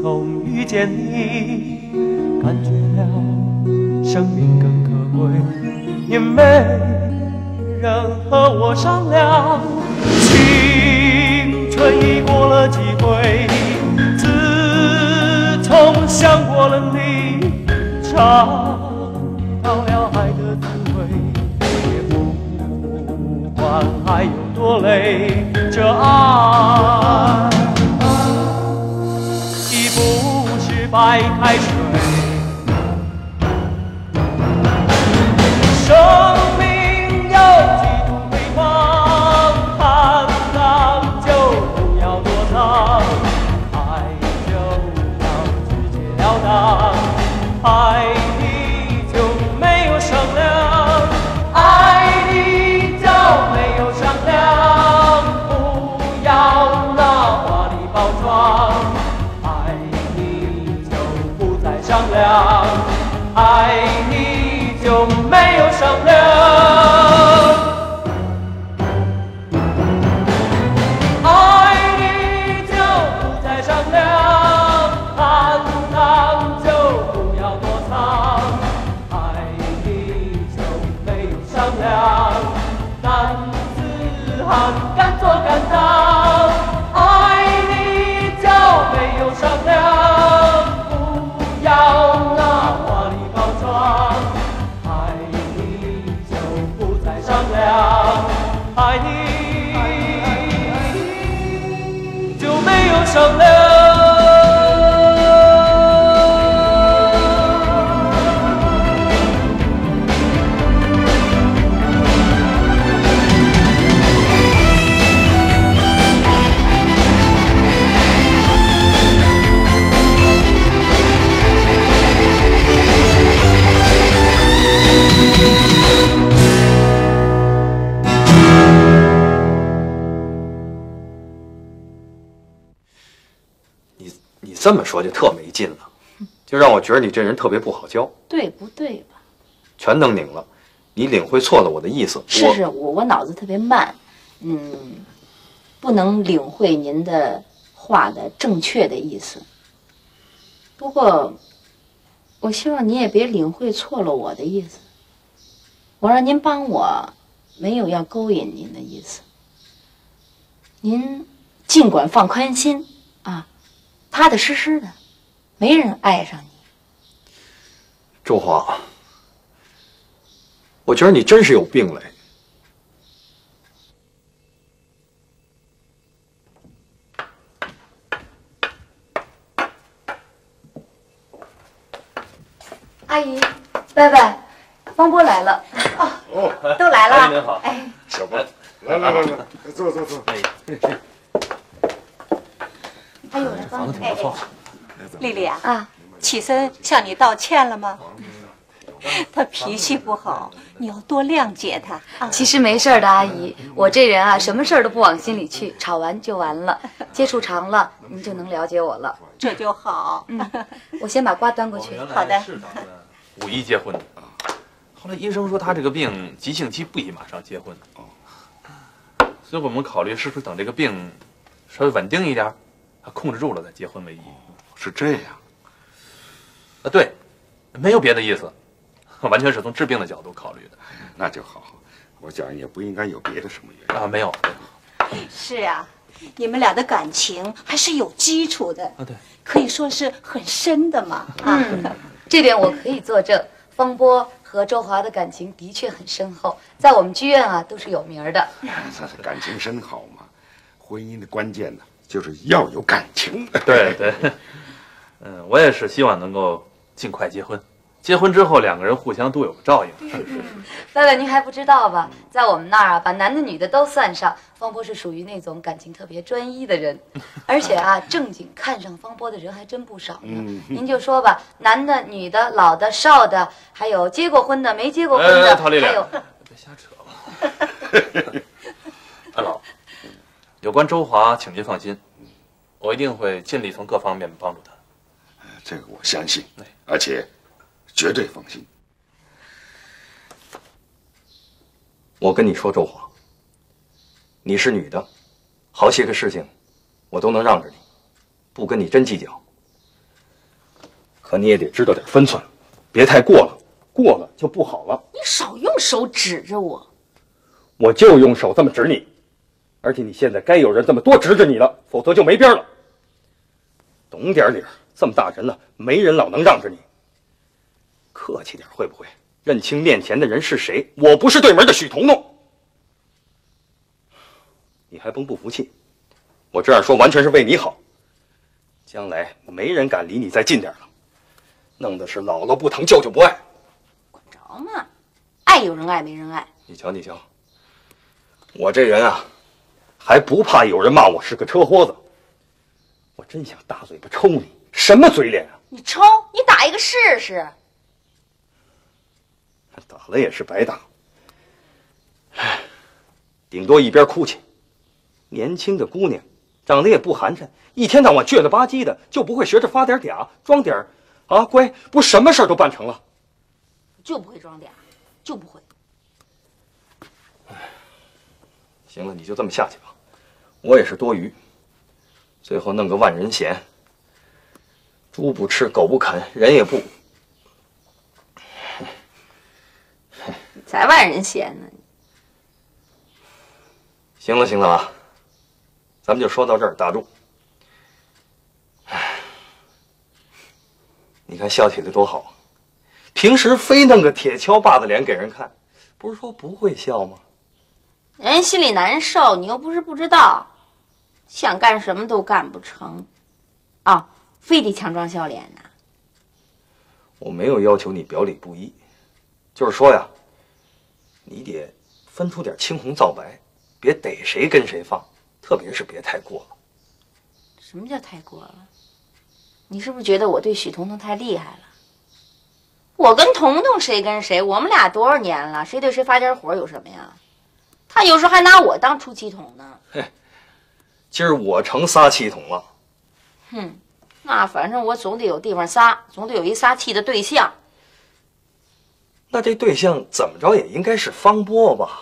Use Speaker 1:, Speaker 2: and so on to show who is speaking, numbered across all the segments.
Speaker 1: 从遇见你，感觉了生命更可贵，也没人和我商量。青春已过了几回，自从想过了你，尝到了爱的滋味，也不管爱有多累，这爱已不是白开水。生命有几种辉煌，坦荡就不要躲藏，爱就要直截了当，爱你就没有商量，爱你就没有商量，不要那华丽包装，爱你就不再商量，爱你就没有商量。敢做敢当，爱你就没有商量，不要那华丽包装，爱你就不再商量，爱你就没有商量。
Speaker 2: 你这么说就特没劲了，就让我觉得你这人特别不好教。
Speaker 3: 对不对吧？
Speaker 2: 全能拧了，你领会错了我的意思。
Speaker 3: 我脑子特别慢，不能领会您的话的正确的意思。不过，我希望你也别领会错了我的意思。我让您帮我，没有要勾引您的意思。您尽管放宽心啊，踏踏实实的，没人爱上你。
Speaker 2: 周华，我觉得你真是有病嘞。
Speaker 3: 阿姨，拜拜，方波来了。
Speaker 4: 哦，
Speaker 3: 都来了。
Speaker 2: 阿姨您好。
Speaker 3: 哎，
Speaker 4: 小波，来，坐。
Speaker 2: 哎，
Speaker 3: 还有人
Speaker 2: 房子挺不错。
Speaker 5: 丽丽啊，启森向你道歉了吗？他脾气不好，你要多谅解他。
Speaker 3: 其实没事的，阿姨，我这人啊，什么事儿都不往心里去，吵完就完了。接触长了，您就能了解我了。
Speaker 5: 这就好。
Speaker 3: 我先把瓜端过去。
Speaker 5: 好的。
Speaker 6: 是打算5·1结婚的，后来医生说他这个病急性期不宜马上结婚，所以我们考虑是不是等这个病稍微稳定一点，控制住了再结婚为宜。
Speaker 4: 是这样。
Speaker 6: 对，没有别的意思，完全是从治病的角度考虑的。
Speaker 4: 那就好，我想也不应该有别的什么原因
Speaker 6: 啊，没有。
Speaker 5: 是啊，你们俩的感情还是有基础的
Speaker 6: 啊，对，
Speaker 5: 可以说是很深的嘛。
Speaker 3: 这点我可以作证。方波和周华的感情的确很深厚，在我们剧院啊都是有名的。
Speaker 4: 感情深好嘛，婚姻的关键呢，就是要有感情。
Speaker 6: 对，我也是希望能够尽快结婚。结婚之后，两个人互相都有个照应。是。
Speaker 3: 伯伯，您还不知道吧？在我们那儿啊，把男的女的都算上，方波是属于那种感情特别专一的人，而且啊，正经看上方波的人还真不少呢。您就说吧，男的、女的、老的、少的，还有结过婚的、没结过婚的，
Speaker 6: 陶丽丽，
Speaker 3: 还有
Speaker 6: 别瞎扯了。二老，有关周华，请您放心，我一定会尽力从各方面帮助他。
Speaker 4: 这个我相信，而且绝对放心。
Speaker 2: 我跟你说，周华，你是女的，好些个事情我都能让着你，不跟你真计较。 可你也得知道点分寸，别太过了，过了就不好了。
Speaker 3: 你少用手指着我，
Speaker 2: 我就用手这么指你，而且你现在该有人这么多指着你了，否则就没边了。懂点理儿，这么大人了，没人老能让着你。客气点会不会？认清面前的人是谁，我不是对门的许彤彤。你还甭不服气，我这样说完全是为你好。将来没人敢离你再近点了，弄的是姥姥不疼，舅舅不爱。
Speaker 3: 管着嘛，爱有人爱没人爱。
Speaker 2: 你瞧你瞧，我这人啊，还不怕有人骂我是个车豁子。我真想大嘴巴抽你，什么嘴脸啊！
Speaker 3: 你抽，你打一个试试。
Speaker 2: 打了也是白打，唉，顶多一边哭泣。年轻的姑娘，长得也不寒碜，一天到晚倔了吧唧的，就不会学着发点嗲，装点啊乖，不什么事儿都办成了。
Speaker 3: 就不会装嗲，就不会。
Speaker 2: 行了，你就这么下去吧，我也是多余。最后弄个万人嫌，猪不吃，狗不啃，人也不。
Speaker 3: 才万人嫌呢。
Speaker 2: 行了行了啊，咱们就说到这儿，打住。唉，你看笑起来多好啊！平时非弄个铁锹把子脸给人看，不是说不会笑吗？
Speaker 3: 人心里难受，你又不是不知道，想干什么都干不成，啊，非得强装笑脸呢。
Speaker 2: 我没有要求你表里不一，就是说呀，你得分出点青红皂白，别逮谁跟谁放，特别是别太过了。
Speaker 3: 什么叫太过了？你是不是觉得我对许彤彤太厉害了？我跟彤彤谁跟谁，我们俩多少年了，谁对谁发点火有什么呀？他有时候还拿我当出气筒呢。
Speaker 2: 嘿，今儿我成撒气筒了。
Speaker 3: 哼，那反正我总得有地方撒，总得有一撒气的对象。
Speaker 2: 那这对象怎么着也应该是方波吧？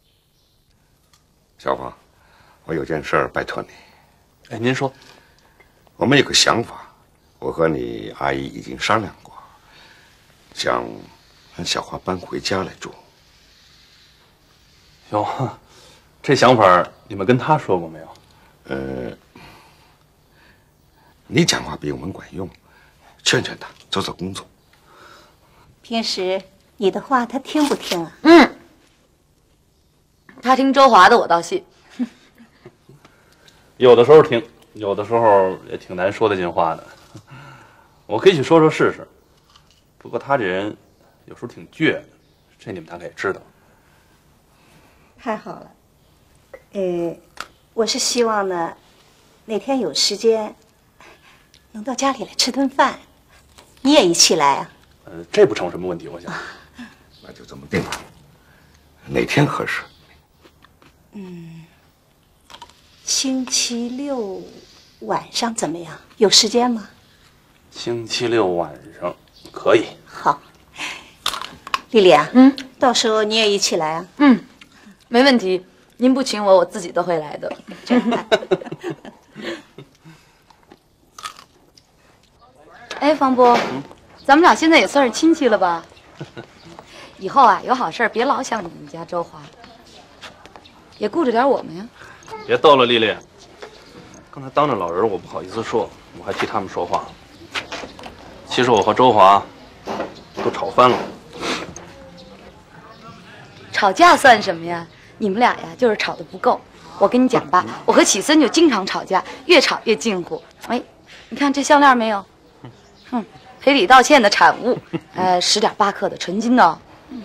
Speaker 4: 小芳，我有件事儿拜托你。
Speaker 6: 哎，您说。
Speaker 4: 我们有个想法，我和你阿姨已经商量过，想让小花搬回家来住。
Speaker 6: 哟，这想法你们跟他说过没有？
Speaker 4: 你讲话比我们管用，劝劝他，做做工作。
Speaker 5: 平时你的话他听不听啊？
Speaker 3: 他听周华的，我倒信。
Speaker 6: 有的时候听，有的时候也挺难说得进话的。我可以去说说试试。不过他这人有时候挺倔的，这你们大概也知道。
Speaker 5: 太好了，我是希望呢，哪天有时间，能到家里来吃顿饭，你也一起来啊？
Speaker 6: 这不成什么问题，我想。
Speaker 4: 那就这么定了。哪天合适？
Speaker 5: 星期六晚上怎么样？有时间吗？
Speaker 6: 星期六晚上可以。
Speaker 5: 好，丽丽啊，到时候你也一起来啊？
Speaker 7: 没问题，您不请我，我自己都会来的。
Speaker 5: 真的。
Speaker 7: 哎，方波，咱们俩现在也算是亲戚了吧？以后啊，有好事别老想你们家周华，也顾着点我们呀。
Speaker 6: 别逗了，丽丽。刚才当着老人，我不好意思说，我还替他们说话。其实我和周华都吵翻了。
Speaker 7: 吵架算什么呀？你们俩呀，就是吵得不够。我跟你讲吧，我和启森就经常吵架，越吵越近乎。哎，你看这项链没有？赔礼道歉的产物，10.8克的纯金的哦。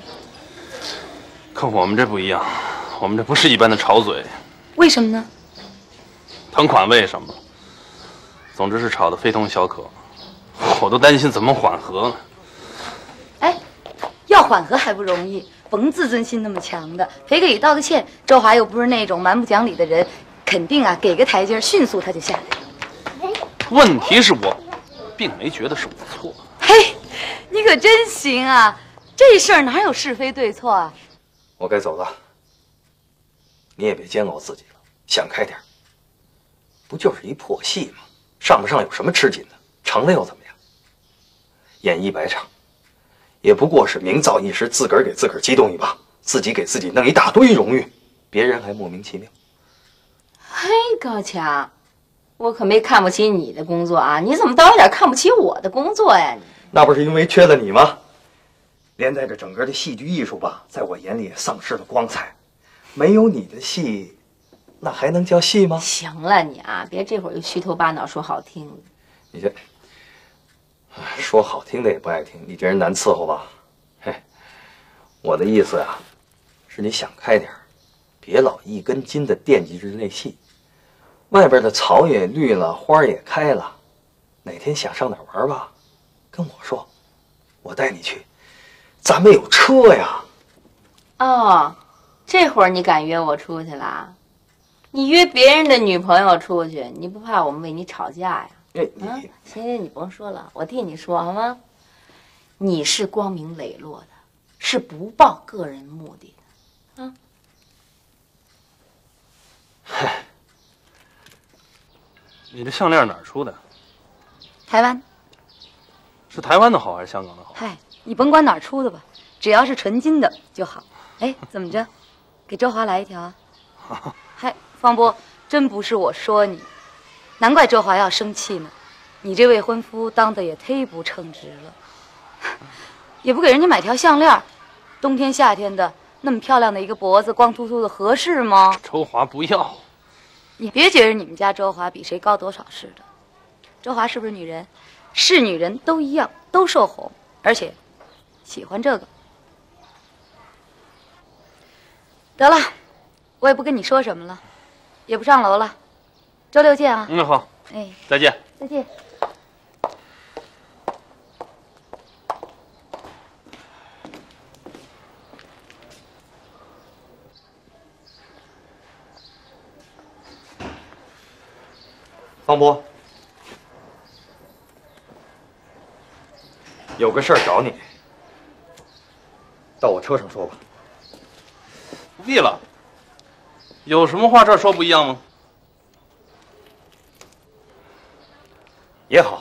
Speaker 6: 可我们这不一样，我们这不是一般的吵嘴。
Speaker 7: 为什么呢？
Speaker 6: 甭管为什么，总之是吵得非同小可，我都担心怎么缓和呢。
Speaker 7: 哎，要缓和还不容易，甭自尊心那么强的，赔个礼道个歉。周华又不是那种蛮不讲理的人，肯定啊给个台阶，迅速他就下来了。
Speaker 6: 问题是我并没觉得是我错。
Speaker 7: 嘿，你可真行啊！这事儿哪有是非对错啊？
Speaker 2: 我该走了，你也别煎熬自己了，想开点。不就是一破戏吗？上不上有什么吃紧的？成了又怎么样？ 演一百场，也不过是名噪一时，自个儿给自个儿激动一把，自己给自己弄一大堆荣誉，别人还莫名其妙。
Speaker 3: 嘿，高强，我可没看不起你的工作啊！你怎么倒有点看不起我的工作呀？你
Speaker 2: 那不是因为缺了你吗？连带着整个的戏剧艺术吧，在我眼里也丧失了光彩。没有你的戏，那还能叫戏吗？
Speaker 3: 行了，你啊，别这会儿又虚头巴脑说好听的。
Speaker 2: 你这说好听的也不爱听，你这人难伺候吧？嘿，我的意思呀，是你想开点儿，别老一根筋的惦记着那戏。外边的草也绿了，花也开了，哪天想上哪儿玩吧，跟我说，我带你去。咱们有车呀。
Speaker 3: 哦，这会儿你敢约我出去了？你约别人的女朋友出去，你不怕我们为你吵架呀？行行，你甭说了，我替你说好吗？你是光明磊落的，是不抱个人目的的，啊。
Speaker 6: 嗨，你这项链哪儿出的？
Speaker 7: 台湾。
Speaker 6: 是台湾的好还是香港的好？
Speaker 7: 嗨，你甭管哪儿出的吧，只要是纯金的就好。哎，怎么着？给周华来一条啊？嗨，方波，真不是我说你，难怪周华要生气呢。你这未婚夫当的也忒不称职了，也不给人家买条项链，冬天夏天的那么漂亮的一个脖子，光秃秃的合适吗？
Speaker 6: 周华不要。
Speaker 7: 你别觉得你们家周华比谁高多少似的，周华是不是女人？是女人都一样，都受哄，而且喜欢这个。得了，我也不跟你说什么了，也不上楼了，周六见啊。
Speaker 6: 嗯，好。
Speaker 7: 哎，
Speaker 6: 再见。
Speaker 7: 再见。
Speaker 2: 方波，有个事儿找你，到我车上说吧。
Speaker 6: 不必了，有什么话这儿说不一样吗？
Speaker 2: 也好，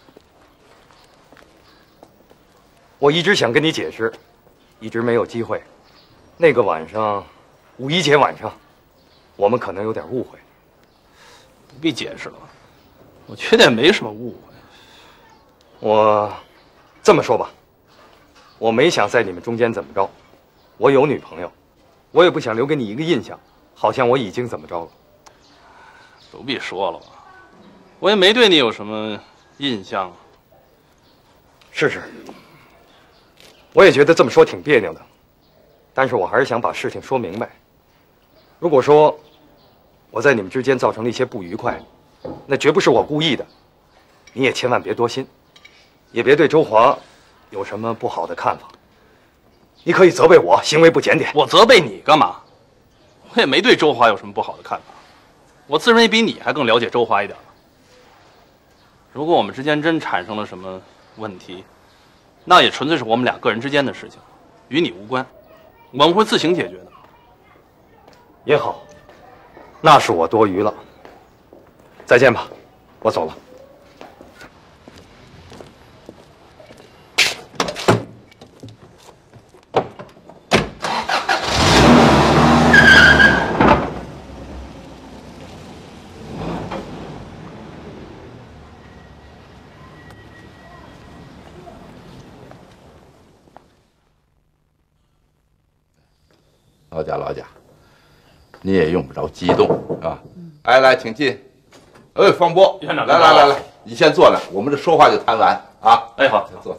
Speaker 2: 我一直想跟你解释，一直没有机会。那个晚上，五一节晚上，我们可能有点误会。
Speaker 6: 不必解释了，我觉得也没什么误会。
Speaker 2: 我这么说吧，我没想在你们中间怎么着，我有女朋友，我也不想留给你一个印象，好像我已经怎么着了。
Speaker 6: 不必说了吧，我也没对你有什么印象啊。
Speaker 2: 是，我也觉得这么说挺别扭的，但是我还是想把事情说明白。如果说我在你们之间造成了一些不愉快，那绝不是我故意的，你也千万别多心，也别对周华有什么不好的看法。你可以责备我行为不检点，
Speaker 6: 我责备你干嘛？我也没对周华有什么不好的看法，我自认为比你还更了解周华一点。如果我们之间真产生了什么问题，那也纯粹是我们俩个人之间的事情，与你无关，我们会自行解决的。
Speaker 2: 也好，那是我多余了。再见吧，我走了。
Speaker 8: 老贾，你也用不着激动啊！哎，来，请进。哎，方波，
Speaker 6: 院长，
Speaker 8: 来，你先坐那，我们这说话就谈完啊。
Speaker 6: 哎，好，
Speaker 8: 坐。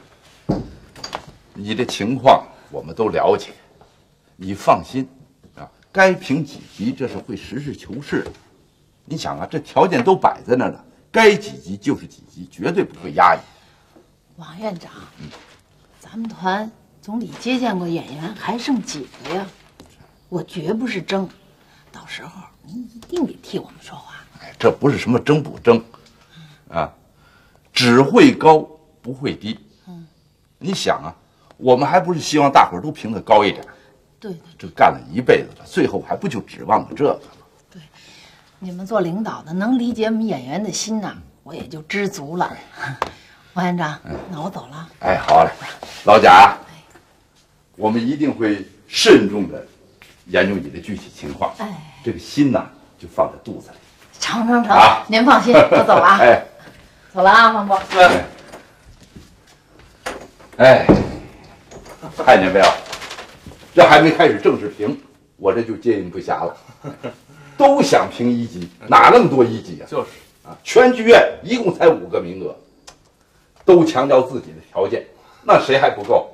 Speaker 8: 你这情况我们都了解，你放心啊，该评几级这是会实事求是的。你想啊，这条件都摆在那儿了，该几级就是几级，绝对不会压抑。
Speaker 9: 王院长，咱们团总理接见过演员，还剩几个呀？我绝不是争，到时候您一定得替我们说话。
Speaker 8: 哎，这不是什么争不争，啊，只会高不会低。你想啊，我们还不是希望大伙儿都评得高一点？
Speaker 9: 对，
Speaker 8: 这干了一辈子了，最后还不就指望个这个吗？
Speaker 9: 对，你们做领导的能理解我们演员的心呐，我也就知足了。 王院长，那我走了。
Speaker 8: 哎，好嘞，老贾呀，我们一定会慎重的研究你的具体情况。
Speaker 9: 哎，
Speaker 8: 这个心呐，就放在肚子里。
Speaker 9: 成，
Speaker 8: 啊，
Speaker 9: 您放心，我走了啊。
Speaker 8: 哎，
Speaker 9: 走了啊，方伯。
Speaker 8: 哎，看见没有？这还没开始正式评，我这就接应不暇了。都想评1级，哪那么多1级啊？
Speaker 6: 就是
Speaker 8: 啊，全剧院一共才5个名额，都强调自己的条件，那谁还不够？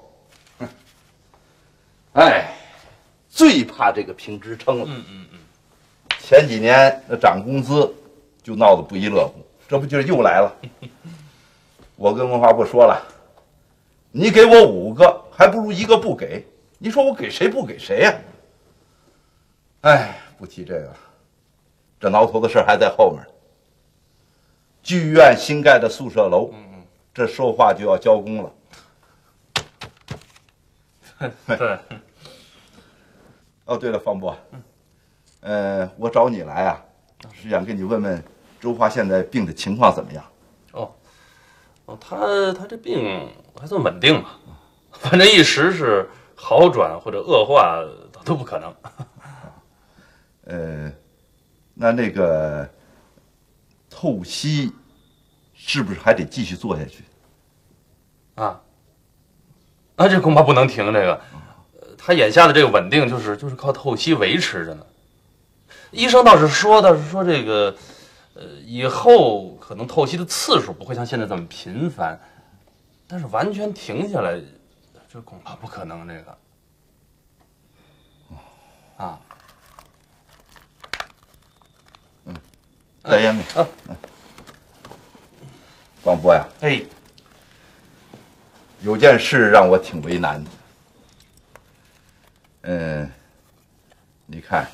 Speaker 8: 哎，最怕这个评职称了。前几年那涨工资就闹得不亦乐乎，这不就是又来了？我跟文化部说了，你给我5个，还不如1个不给。你说我给谁不给谁呀？哎，不提这个了，这挠头的事还在后面。剧院新盖的宿舍楼，这说话就要交工了。
Speaker 6: 对。
Speaker 8: 哦，对了，方波，我找你来啊，是想跟你问问周华现在病的情况怎么样？
Speaker 6: 他这病还算稳定吧，反正一时是好转或者恶化都不可能。
Speaker 8: 那个透析是不是还得继续做下去？
Speaker 6: 这恐怕不能停。这个，他眼下的这个稳定就是靠透析维持着呢。医生倒是说这个，以后可能透析的次数不会像现在这么频繁，但是完全停下来，这恐怕不可能。这个，
Speaker 8: 带烟没？方波呀，有件事让我挺为难的。你看，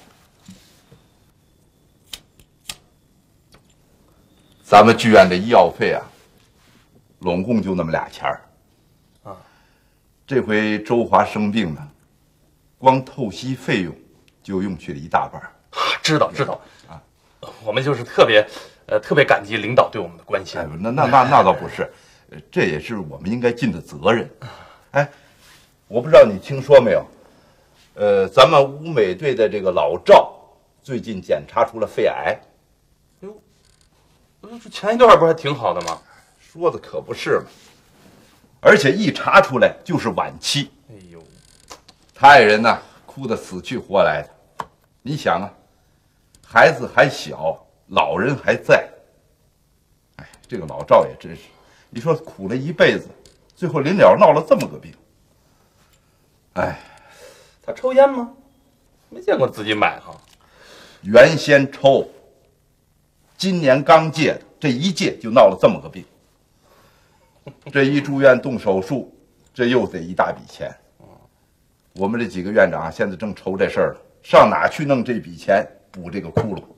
Speaker 8: 咱们剧院的医药费啊，拢共就那么俩钱儿。这回周华生病呢，光透析费用就用去了1大半。
Speaker 6: 知道啊，我们就是特别感激领导对我们的关心。
Speaker 8: 那倒不是，这也是我们应该尽的责任。哎，我不知道你听说没有，咱们舞美队的这个老赵最近检查出了肺癌。
Speaker 6: 哟，这前一段不是还挺好的吗？
Speaker 8: 说的可不是嘛，而且一查出来就是晚期。
Speaker 6: 哎呦，
Speaker 8: 他爱人呢，哭得死去活来的。你想啊，孩子还小，老人还在。哎，这个老赵也真是，你说苦了一辈子，最后临了闹了这么个病。哎，
Speaker 6: 他抽烟吗？没见过自己买哈。
Speaker 8: 原先抽，今年刚戒的，这一戒就闹了这么个病。这一住院动手术，这又得一大笔钱。我们这几个院长现在正愁这事儿了，上哪去弄这笔钱补这个窟窿？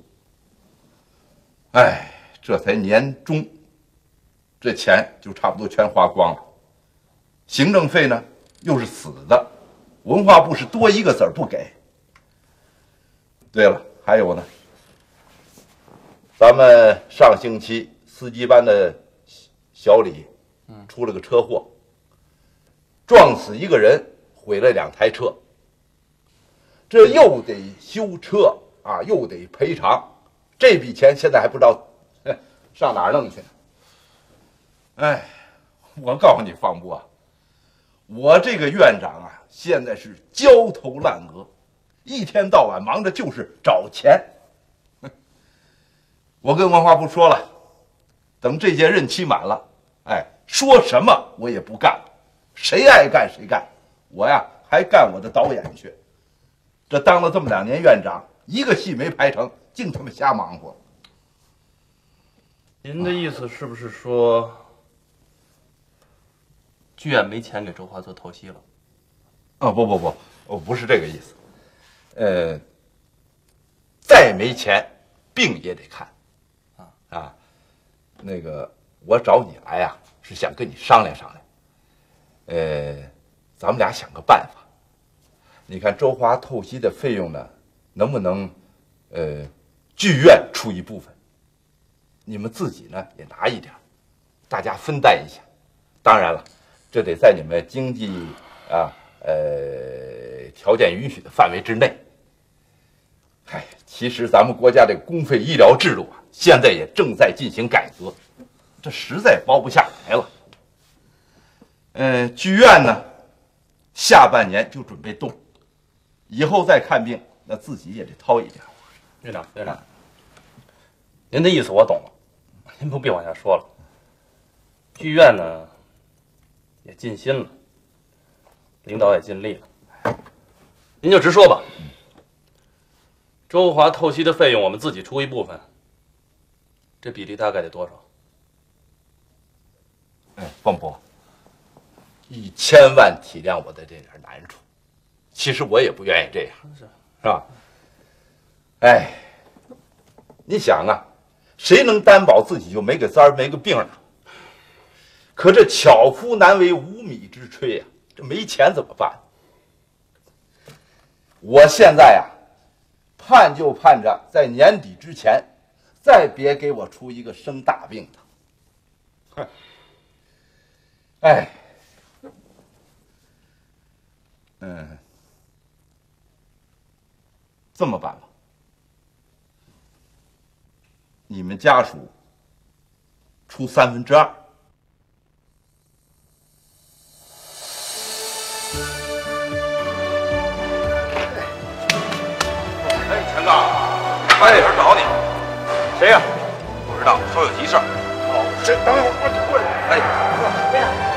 Speaker 8: 哎，这才年中，这钱就差不多全花光了。行政费呢又是死的，文化部是多1个子儿不给。对了，还有呢，咱们上星期司机班的小李出了个车祸，撞死1个人，毁了2台车，这又得修车啊，又得赔偿，这笔钱现在还不知道上哪儿弄去呢。哎，我告诉你方波啊，我这个院长啊，现在是焦头烂额，一天到晚忙着就是找钱。我跟文化部说了，等这届任期满了，说什么我也不干了，谁爱干谁干，我呀还干我的导演去。这当了这么2年院长，一个戏没排成，净他妈瞎忙活。
Speaker 6: 您的意思是不是说，剧院没钱给周华做透析了？
Speaker 8: 不是这个意思。再没钱，病也得看。那个我找你来呀，是想跟你商量商量。咱们俩想个办法。你看周华透析的费用呢，能不能剧院出一部分，你们自己呢也拿一点，大家分担一下， 当然了，这得在你们经济条件允许的范围之内。嗨，其实咱们国家这个公费医疗制度啊，现在也正在进行改革，这实在包不下来了。剧院呢，下半年就准备动，以后再看病，那自己也得掏一点。
Speaker 2: 院长，您的意思我懂了，您不必往下说了。剧院呢，也尽心了，领导也尽力了，您就直说吧。周华透析的费用我们自己出一部分，这比例大概得多少？
Speaker 8: 凤伯，你千万体谅我的这点难处。其实我也不愿意这样，是吧？哎，你想啊，谁能担保自己就没个灾儿没个病呢？可这巧妇难为无米之炊呀，这没钱怎么办？我现在呀，盼就盼着在年底之前，再别给我出一个生大病的。哼，哎，这么办吧，你们家属出2/3。
Speaker 4: 陈刚，我有人找你。
Speaker 2: 谁呀？
Speaker 4: 不知道，说有急事。哦，谁？等会儿我过来。哎，
Speaker 2: 哪儿呢？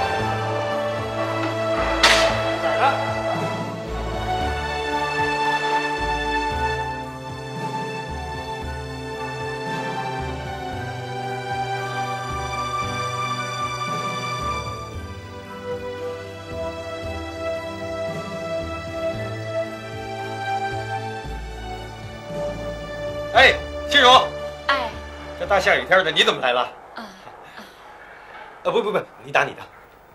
Speaker 2: 哎，新荣。
Speaker 7: 哎，
Speaker 2: 这大下雨天的，你怎么来了？不，你打你的。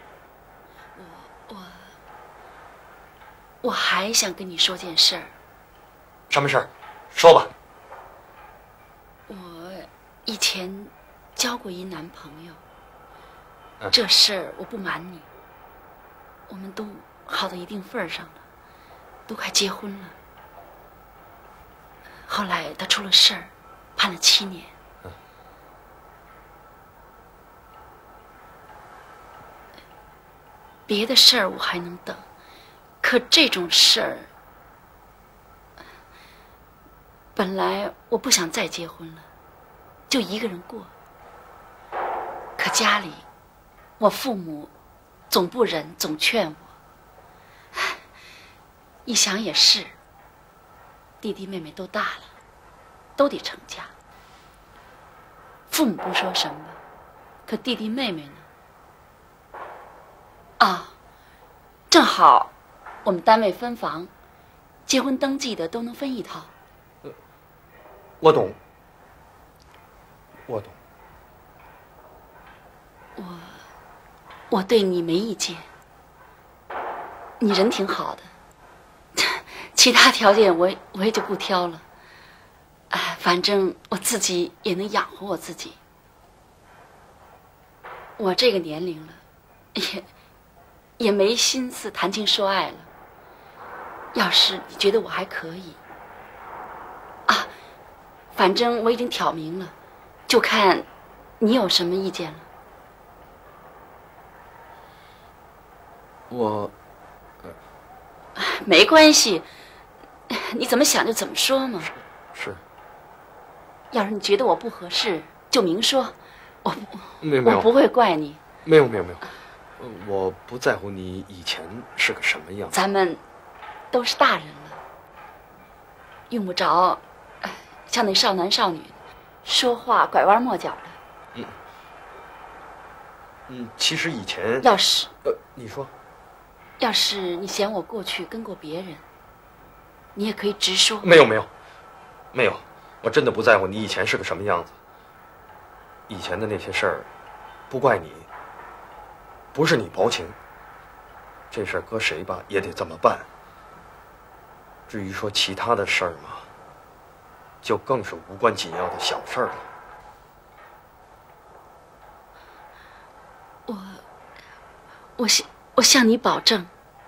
Speaker 7: 我还想跟你说件事儿。
Speaker 2: 什么事儿？说吧。
Speaker 7: 我以前交过一男朋友，这事儿我不瞒你，我们都好到一定份儿上了，都快结婚了。后来他出了事儿，判了7年。别的事儿我还能等，可这种事儿，本来我不想再结婚了，就一个人过。可家里，我父母总不忍，总劝我。一想也是，弟弟妹妹都大了，都得成家。父母不说什么，可弟弟妹妹呢？正好我们单位分房，结婚登记的都能分一套。
Speaker 2: 我懂。
Speaker 7: 我对你没意见，你人挺好的，其他条件我也就不挑了。反正我自己也能养活我自己。我这个年龄了，也没心思谈情说爱了。要是你觉得我还可以，反正我已经挑明了，就看你有什么意见了。没关系，你怎么想就怎么说嘛。
Speaker 2: 是。
Speaker 7: 要是你觉得我不合适，就明说，我不会怪你。
Speaker 10: 没有，我不在乎你以前是个什么样。
Speaker 7: 咱们都是大人了，用不着像那少男少女，说话拐弯抹角的。
Speaker 10: 其实以前
Speaker 7: 要是
Speaker 10: 你说，
Speaker 7: 要是你嫌我过去跟过别人，你也可以直说。
Speaker 10: 没有，我真的不在乎你以前是个什么样子。以前的那些事儿，不怪你，不是你薄情。这事儿搁谁吧也得这么办。至于说其他的事儿嘛，就更是无关紧要的小事儿了。
Speaker 7: 我向你保证，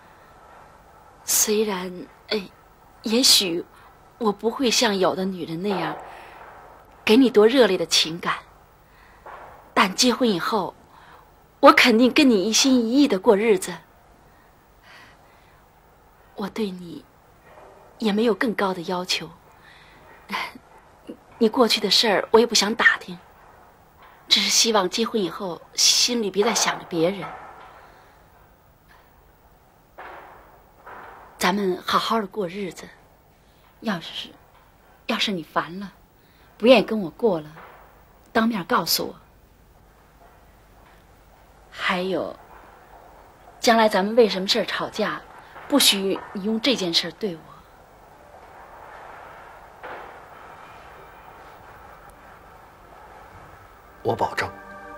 Speaker 7: 虽然也许我不会像有的女人那样给你多热烈的情感，但结婚以后，我肯定跟你一心一意的过日子。我对你也没有更高的要求，你过去的事儿我也不想打听，只是希望结婚以后心里别再想着别人。咱们好好的过日子，要是你烦了，不愿意跟我过了，当面告诉我。还有，将来咱们为什么事儿吵架，不许你用这件事对我。
Speaker 10: 我保证。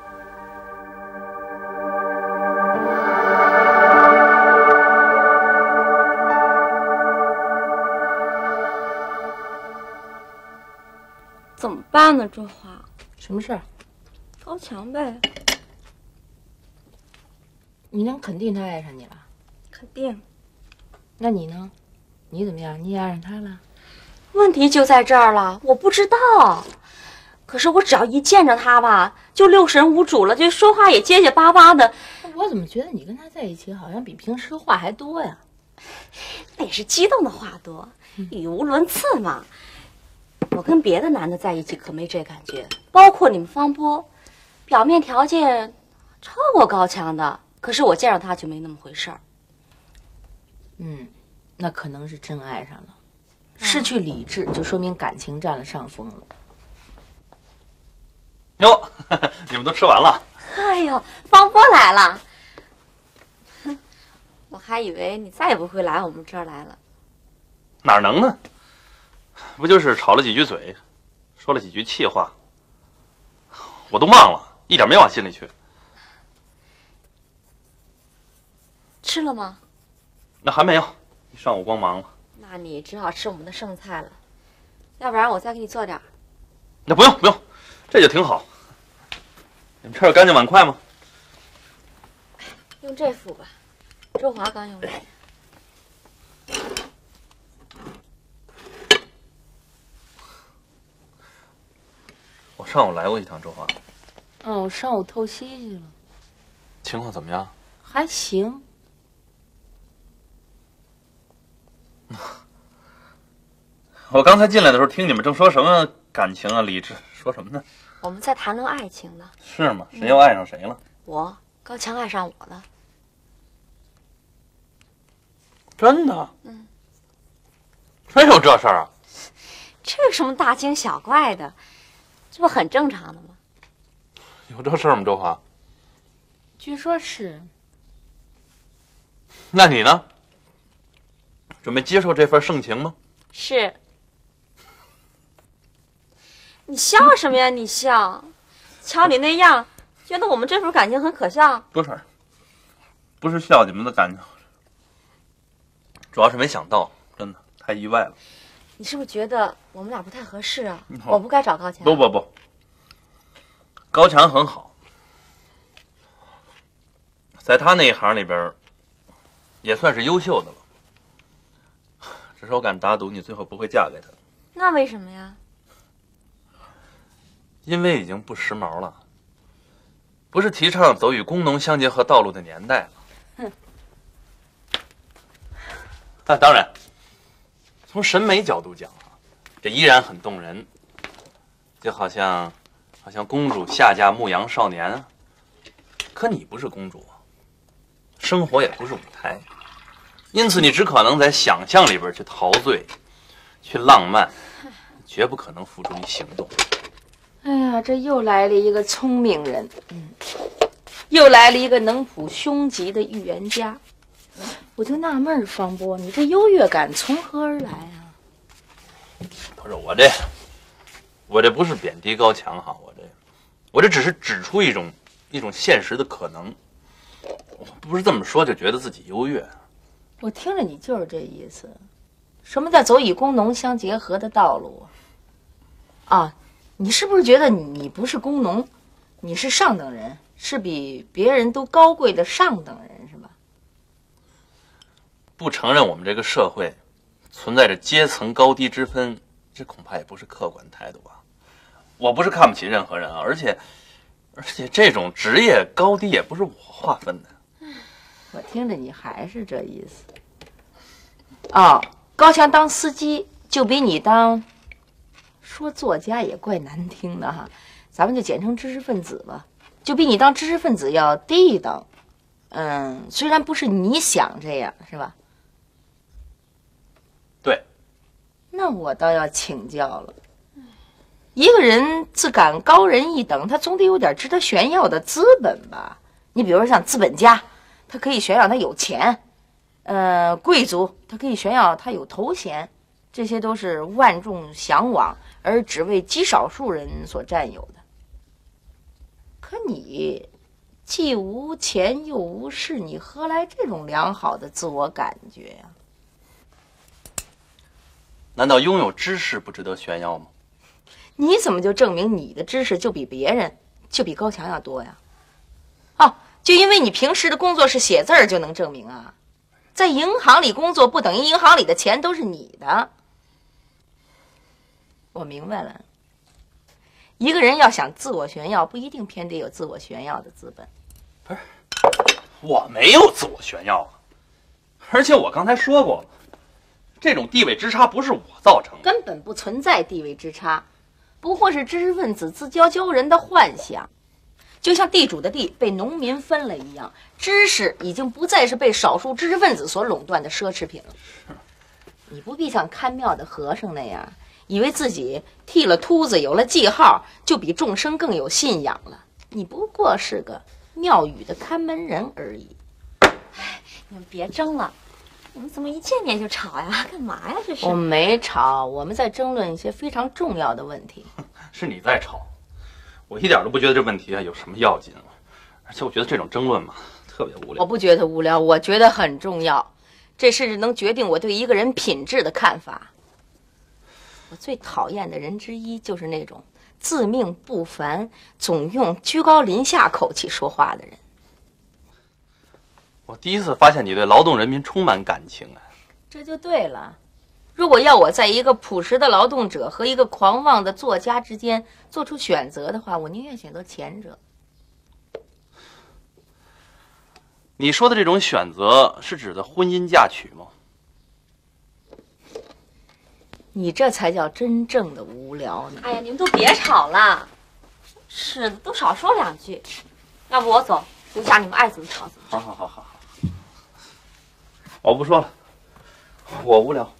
Speaker 7: 怎么办呢，周华？
Speaker 3: 什么事儿？
Speaker 7: 高强呗。
Speaker 3: 你能肯定他爱上你了？
Speaker 7: 肯定。
Speaker 3: 那你呢？你怎么样？你也爱上他了？
Speaker 7: 问题就在这儿了，我不知道。可是我只要一见着他吧，就六神无主了，就说话也结结巴巴的。
Speaker 3: 我怎么觉得你跟他在一起好像比平时的话还多呀？
Speaker 7: 那也是激动的话多，语无伦次嘛。我跟别的男的在一起可没这感觉，包括你们方波，表面条件超过高强的，可是我见着他就没那么回事儿。
Speaker 3: 那可能是真爱上了，失去理智就说明感情占了上风了。
Speaker 6: 哟，你们都吃完了？
Speaker 7: 哎呦，方波来了！我还以为你再也不会来我们这儿来了。
Speaker 6: 哪能呢？不就是吵了几句嘴，说了几句气话，我都忘了，一点没往心里去。
Speaker 7: 吃了吗？
Speaker 6: 那还没有，一上午光忙了。
Speaker 7: 那你只好吃我们的剩菜了，要不然我再给你做点儿。
Speaker 6: 那不用不用，这就挺好。你们这儿有干净碗筷吗？
Speaker 7: 用这副吧，周华刚用的。
Speaker 6: 我上午来过一趟周华。
Speaker 3: 我上午透析去了。
Speaker 6: 情况怎么样？
Speaker 3: 还行。
Speaker 6: 我刚才进来的时候，听你们正说什么感情啊、理智，说什么呢？
Speaker 7: 我们在谈论爱情呢。
Speaker 6: 是吗？谁又爱上谁了？
Speaker 7: 我高强爱上我了。
Speaker 6: 真的？真有这事儿啊？
Speaker 7: 这有什么大惊小怪的？这不很正常的吗？
Speaker 6: 有这事儿吗，周华？
Speaker 3: 据说是。
Speaker 6: 那你呢？准备接受这份盛情吗？
Speaker 7: 是。你笑什么呀？你笑，瞧你那样，觉得我们这份感情很可笑？
Speaker 6: 不是笑你们的感情，主要是没想到，真的太意外了。
Speaker 7: 你是不是觉得我们俩不太合适啊？我不该找高强。
Speaker 6: 不，高强很好，在他那一行里边，也算是优秀的了。只是我敢打赌，你最后不会嫁给他。
Speaker 7: 那为什么呀？
Speaker 6: 因为已经不时髦了，不是提倡走与工农相结合道路的年代了。当然，从审美角度讲啊，这依然很动人，就好像公主下嫁牧羊少年啊。可你不是公主啊，生活也不是舞台，因此你只可能在想象里边去陶醉，去浪漫，绝不可能付诸于行动。
Speaker 3: 哎呀，这又来了一个聪明人，又来了一个能谱凶吉的预言家。我就纳闷儿，方波，你这优越感从何而来啊？
Speaker 6: 不是我这不是贬低高强哈，我这只是指出一种现实的可能。我不是这么说就觉得自己优越。
Speaker 3: 我听着你就是这意思。什么叫走以工农相结合的道路啊？你是不是觉得你不是工农，你是上等人，是比别人都高贵的上等人，
Speaker 6: 不承认我们这个社会存在着阶层高低之分，这恐怕也不是客观态度吧？我不是看不起任何人啊，而且这种职业高低也不是我划分的。
Speaker 3: 我听着你还是这意思。哦，高强当司机就比你当，说作家也怪难听的哈，咱们就简称知识分子吧，就比你当知识分子要低一等。虽然不是你想这样，是吧？
Speaker 6: 对。
Speaker 3: 那我倒要请教了。一个人自敢高人一等，他总得有点值得炫耀的资本吧？你比如说像资本家，他可以炫耀他有钱；贵族他可以炫耀他有头衔，这些都是万众向往而只为极少数人所占有的。可你既无钱又无势，你何来这种良好的自我感觉呀？
Speaker 6: 难道拥有知识不值得炫耀吗？
Speaker 3: 你怎么就证明你的知识就比别人，就比高强要多呀？哦，就因为你平时的工作是写字儿就能证明啊？在银行里工作不等于银行里的钱都是你的。我明白了，一个人要想自我炫耀，不一定偏得有自我炫耀的资本。
Speaker 6: 不是，我没有自我炫耀啊，而且我刚才说过了，这种地位之差不是我造成的，
Speaker 3: 根本不存在地位之差，不过是知识分子自骄骄人的幻想。就像地主的地被农民分了一样，知识已经不再是被少数知识分子所垄断的奢侈品了。你不必像看庙的和尚那样，以为自己剃了秃子有了记号，就比众生更有信仰了。你不过是个庙宇的看门人而已。
Speaker 11: 你们别争了，你们怎么一见面就吵呀？干嘛呀？这是？
Speaker 3: 我没吵，我们在争论一些非常重要的问题。
Speaker 6: 是你在吵，我一点都不觉得这问题有什么要紧，而且我觉得这种争论嘛特别无聊。
Speaker 3: 我不觉得无聊，我觉得很重要，这甚至能决定我对一个人品质的看法。我最讨厌的人之一就是那种自命不凡，总用居高临下口气说话的人。
Speaker 6: 我第一次发现你对劳动人民充满感情啊！
Speaker 3: 这就对了。如果要我在一个朴实的劳动者和一个狂妄的作家之间做出选择的话，我宁愿选择前者。
Speaker 6: 你说的这种选择是指的婚姻嫁娶吗？
Speaker 3: 你这才叫真正的无聊呢！
Speaker 11: 哎呀，你们都别吵了，是的，都少说两句。要不我走，留下你们爱怎么吵怎么吵。
Speaker 6: 好，我不说了，我无聊。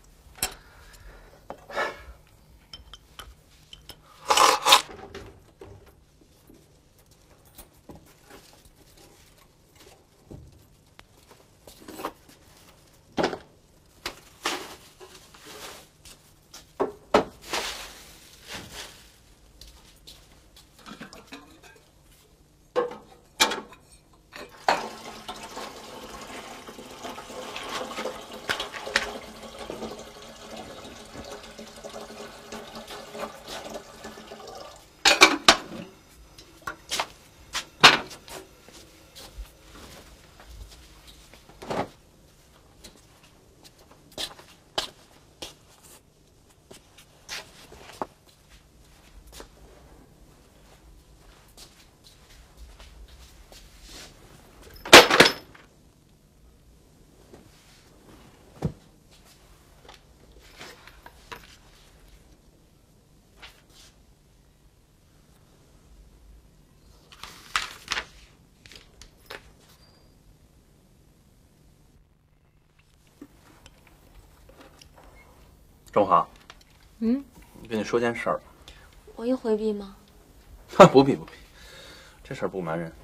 Speaker 6: 中华，我跟你说件事儿。
Speaker 11: 我又回避吗？
Speaker 6: 不必，这事儿不瞒人。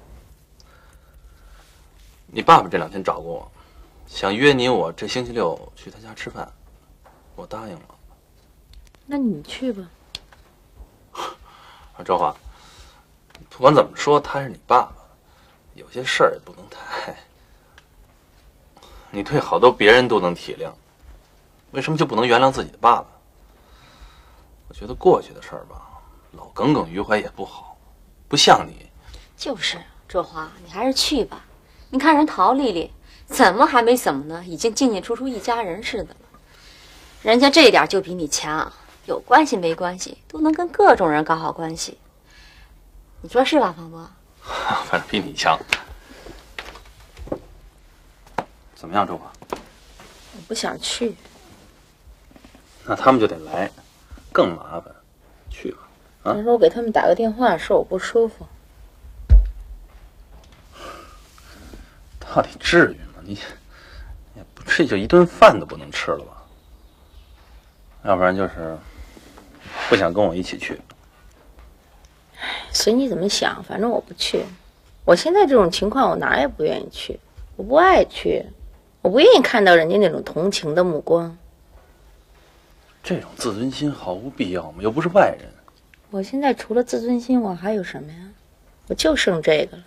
Speaker 6: 你爸爸这两天找过我，想约你我这星期六去他家吃饭，我答应了。
Speaker 3: 那你去吧。
Speaker 6: 周华，不管怎么说，他是你爸爸，有些事儿也不能太……你对好多别人都能体谅，为什么就不能原谅自己的爸爸？我觉得过去的事儿吧，老耿耿于怀也不好，不像你。
Speaker 11: 就是周华，你还是去吧。你看人陶丽丽， 怎么还没怎么呢？已经进进出出一家人似的了。人家这一点就比你强，有关系没关系都能跟各种人搞好关系。你说是吧，方波？
Speaker 6: 反正比你强。怎么样，周华？
Speaker 3: 我不想去。
Speaker 6: 那他们就得来，更麻烦。去吧。啊。
Speaker 3: 他说我给他们打个电话，说我不舒服。
Speaker 6: 到底至于吗？你也不至于就一顿饭都不能吃了吧？要不然就是不想跟我一起去。
Speaker 3: 随你怎么想，反正我不去。我现在这种情况，我哪儿也不愿意去，我不爱去，我不愿意看到人家那种同情的目光。
Speaker 6: 这种自尊心毫无必要嘛，又不是外人。
Speaker 3: 我现在除了自尊心，我还有什么呀？我就剩这个了。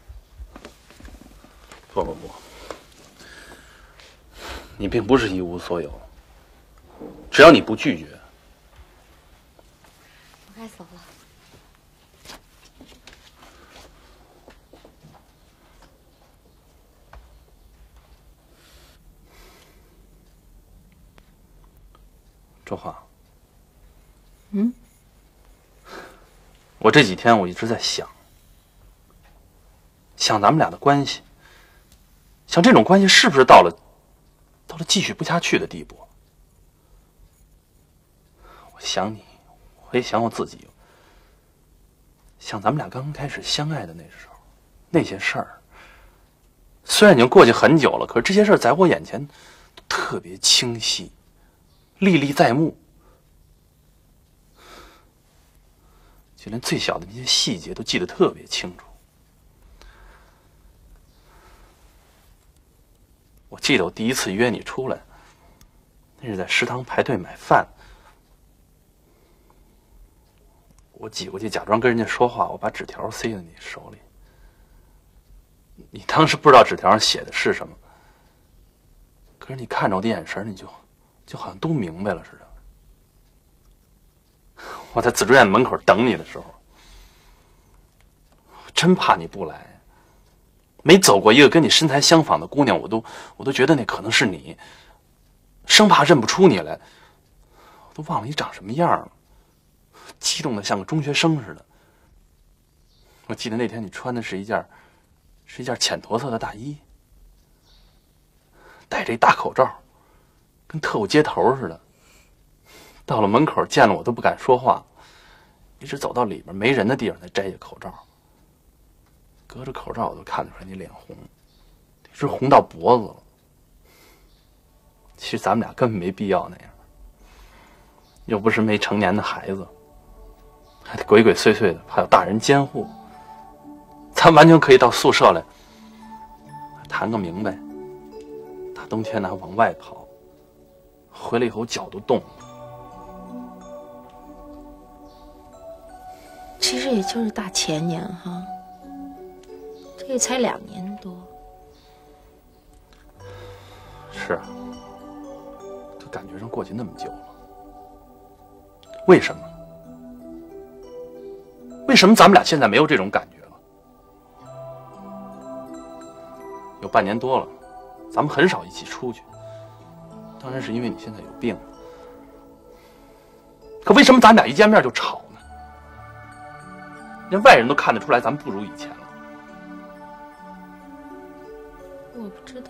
Speaker 6: 不，你并不是一无所有，只要你不拒绝。
Speaker 11: 我该走了。
Speaker 6: 周华，我这几天我一直在想咱们俩的关系，想这种关系是不是到了继续不下去的地步？我想你，我也想我自己，想咱们俩刚刚开始相爱的那时候，那些事儿，虽然已经过去很久了，可是这些事儿在我眼前都特别清晰。历历在目，就连最小的那些细节都记得特别清楚。我记得我第一次约你出来，那是在食堂排队买饭，我挤过去假装跟人家说话，我把纸条塞在你手里。你当时不知道纸条上写的是什么，可是你看着我的眼神，你就好像都明白了似的。我在紫竹院门口等你的时候，真怕你不来。每走过一个跟你身材相仿的姑娘，我都觉得那可能是你，生怕认不出你来，我都忘了你长什么样了，激动的像个中学生似的。我记得那天你穿的是一件浅驼色的大衣，戴着一大口罩，跟特务接头似的。到了门口见了我都不敢说话，一直走到里边没人的地方才摘下口罩。隔着口罩我都看得出来你脸红，一直红到脖子了。其实咱们俩根本没必要那样，又不是没成年的孩子，还得鬼鬼祟祟的，怕有大人监护。咱完全可以到宿舍来谈个明白。大冬天的还往外跑，回来以后脚都冻了。
Speaker 3: 其实也就是大前年哈，这也才2年多。
Speaker 6: 是啊，就感觉上过去那么久了。为什么？为什么咱们俩现在没有这种感觉了？有半年多了，咱们很少一起出去。当然是因为你现在有病。可为什么咱俩一见面就吵呢？连外人都看得出来咱们不如以前了。
Speaker 3: 我不知道。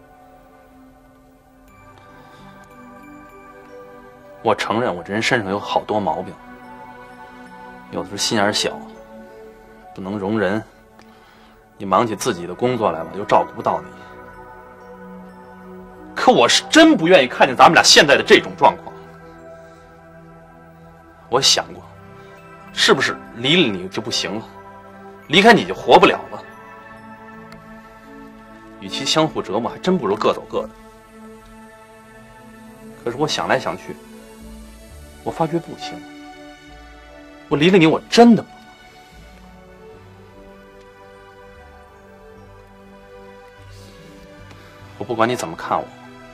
Speaker 6: 我承认我这人身上有好多毛病，有的是心眼小，不能容人。你忙起自己的工作来了，又照顾不到你。可我是真不愿意看见咱们俩现在的这种状况。我想过，是不是离了你就不行了，离开你就活不了了？与其相互折磨，还真不如各走各的。可是我想来想去，我发觉不行。我离了你，我真的不能。我不管你怎么看我，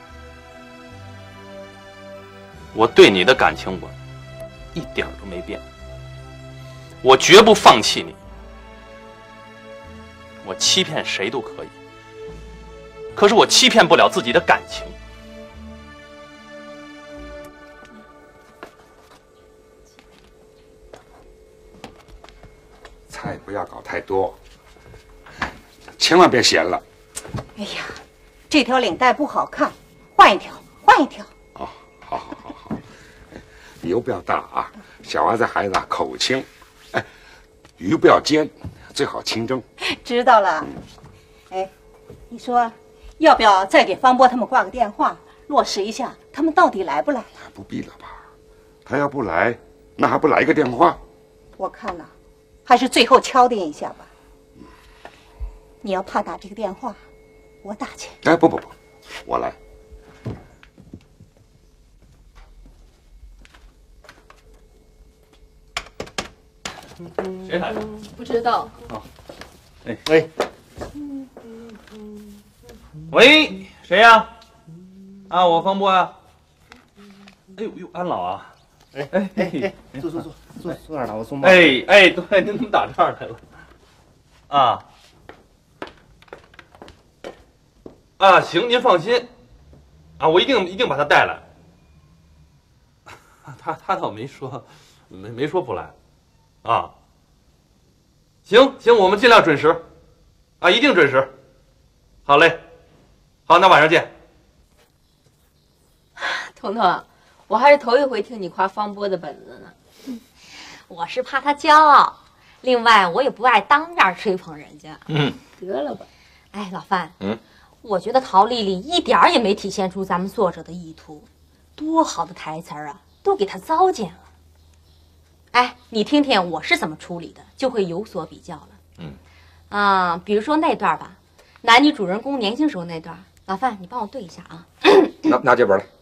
Speaker 6: 我对你的感情我一点都没变。我绝不放弃你。我欺骗谁都可以， 可是我欺骗不了自己的感情。
Speaker 4: 菜不要搞太多，千万别咸了。
Speaker 5: 哎呀，这条领带不好看，换一条，换一条。
Speaker 4: 哦，好。油不要大啊，小娃子孩子口轻。哎，鱼不要煎，最好清蒸。
Speaker 5: 知道了。哎，你说要不要再给方波他们挂个电话，落实一下他们到底来不来？
Speaker 4: 不必了吧，他要不来，那还不来个电话？
Speaker 5: 我看了，还是最后敲定一下吧。你要怕打这个电话，我打去。
Speaker 4: 哎，不，我来。
Speaker 6: 谁来的？
Speaker 7: 不知道。
Speaker 6: 哦，哎喂，喂，谁呀？啊，我方波呀。哎呦，安老啊！哎，
Speaker 12: 坐哪儿了？我送。
Speaker 6: 对，您怎么打这儿来了？行，您放心，我一定把他带来。他倒没说不来，行，我们尽量准时，一定准时。好嘞，好，那晚上见。
Speaker 3: 彤彤，我还是头一回听你夸方波的本子呢。
Speaker 11: 我是怕他骄傲，另外我也不爱当面吹捧人家。
Speaker 3: 得了吧。
Speaker 11: 哎，老范，我觉得陶丽丽一点儿也没体现出咱们作者的意图，多好的台词啊，都给她糟践了。哎，你听听我是怎么处理的，就会有所比较了。比如说那段吧，男女主人公年轻时候那段，老范你帮我对一下啊。
Speaker 12: 拿这本来。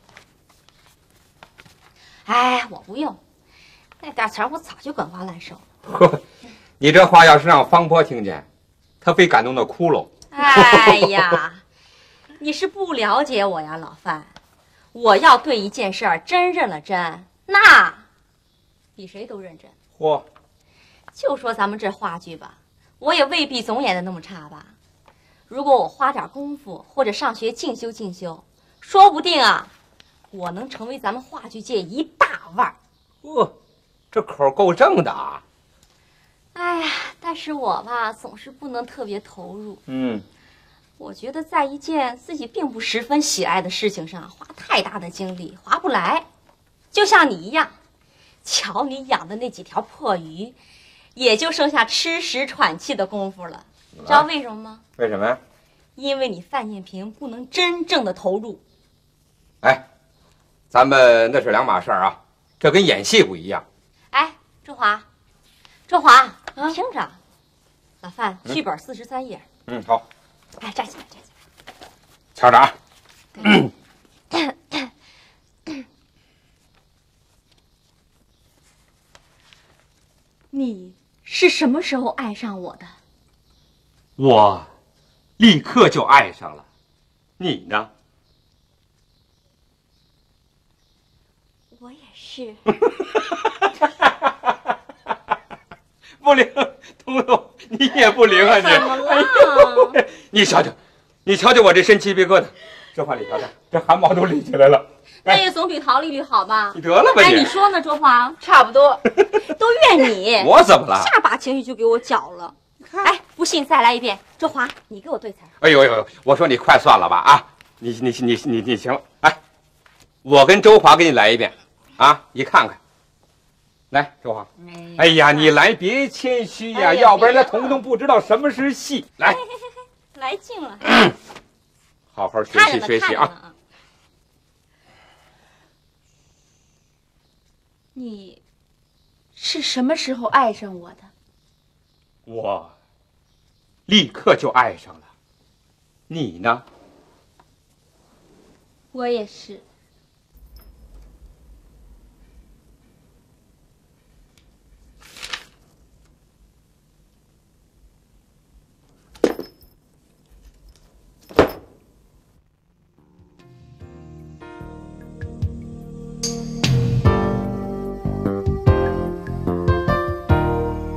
Speaker 11: 哎，我不用，那点词儿我早就滚瓜烂熟了。
Speaker 12: 呵，你这话要是让方波听见，他非感动的哭喽。
Speaker 11: 哎呀，你是不了解我呀，老范。我要对一件事儿真认了真，那比谁都认真。
Speaker 12: 嚯，
Speaker 11: 就说咱们这话剧吧，我也未必总演得那么差吧。如果我花点功夫或者上学进修，说不定我能成为咱们话剧界一大腕儿。
Speaker 12: 这口够正的啊。
Speaker 11: 哎呀，但是我吧总是不能特别投入。我觉得在一件自己并不十分喜爱的事情上花太大的精力划不来，就像你一样，瞧你养的那几条破鱼，也就剩下吃食喘气的功夫了。知道为什么吗？
Speaker 12: 为什么呀？
Speaker 11: 因为你范建平不能真正的投入。
Speaker 12: 哎，咱们那是两码事儿啊，这跟演戏不一样。
Speaker 11: 哎，周华，听着，老范，剧本43页。
Speaker 12: 好。
Speaker 11: 哎，站起来。
Speaker 12: 瞧着啊。
Speaker 11: 你是什么时候爱上我的？
Speaker 12: 我立刻就爱上了。你呢？
Speaker 11: 我也是。
Speaker 12: 不灵，彤彤，你也不灵啊你！
Speaker 11: 怎么了？
Speaker 12: 你瞧瞧我这身鸡皮疙瘩，这话你瞧瞧，这汗毛都立起来了。
Speaker 11: 那也总比陶丽丽好吧？
Speaker 12: 你得了吧你！
Speaker 11: 哎，你说呢，周华？
Speaker 3: 差不多，
Speaker 11: 都怨你。
Speaker 12: 我怎么了？
Speaker 11: 下把情绪就给我搅了。哎，不信再来一遍，周华，你给我对词。
Speaker 12: 哎呦，我说你快算了吧啊！你行了，哎，我跟周华给你来一遍啊，你看看。来，周华。哎呀，你来别谦虚呀，要不然那彤彤不知道什么是戏。来，
Speaker 11: 来劲了。
Speaker 12: 好好学习啊。
Speaker 3: 你是什么时候爱上我的？
Speaker 12: 我立刻就爱上了。你呢？
Speaker 3: 我也是。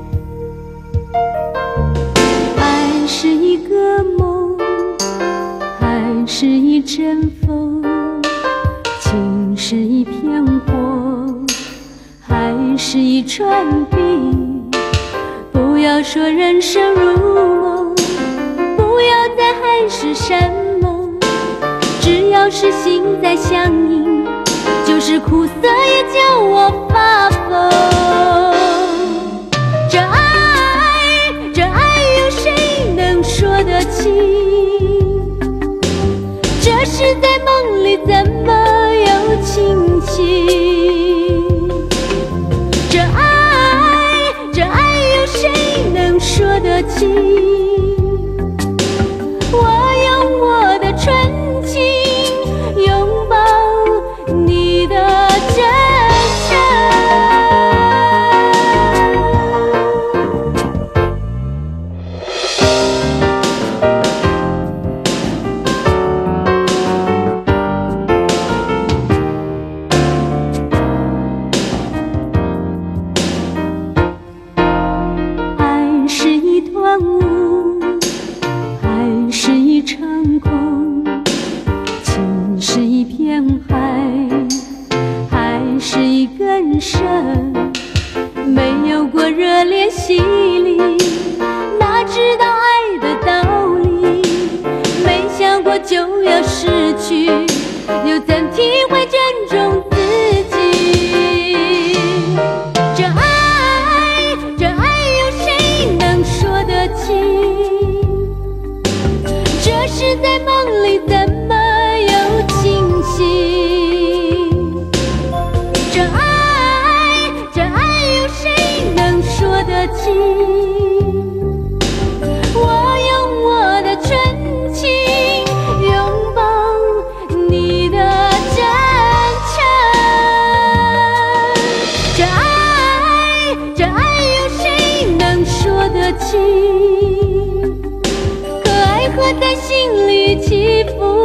Speaker 13: 爱是一个梦， 一阵风，情是一片火，还是一串冰。不要说人生如梦，不要再海誓山盟，只要是心在相应，就是苦涩也叫我发疯。这爱有谁能说得清？这是在梦里怎么有清醒？这爱有谁能说得清？我用我的纯情拥抱你的真诚。爱是一团雾，还是一场空？情是一片海，还是一根绳？没有过热烈洗礼，哪知道爱的道理？没想过就要失去，又怎体会珍重自己？这爱有谁能说得清？这是在梦里怎么有清醒？这爱有谁能说得清？我用我的纯情拥抱你的真诚。这爱有谁能说得清？可爱何在心里起伏？